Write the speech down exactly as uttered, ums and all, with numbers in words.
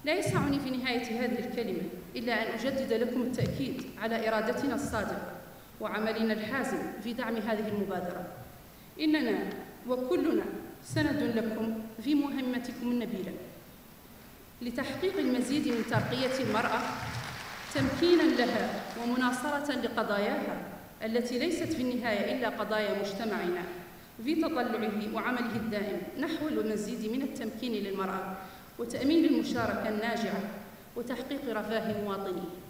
لا يسعني في نهاية هذه الكلمة إلا أن أجدد لكم التأكيد على إرادتنا الصادقة وعملنا الحازم في دعم هذه المبادرة. إننا وكلنا سند لكم في مهمتكم النبيلة لتحقيق المزيد من ترقية المرأة تمكيناً لها ومناصرة لقضاياها التي ليست في النهاية إلا قضايا مجتمعنا في تطلعه وعمله الدائم نحو المزيد من التمكين للمرأة وتأمين المشاركة الناجعة وتحقيق رفاه مواطنيه.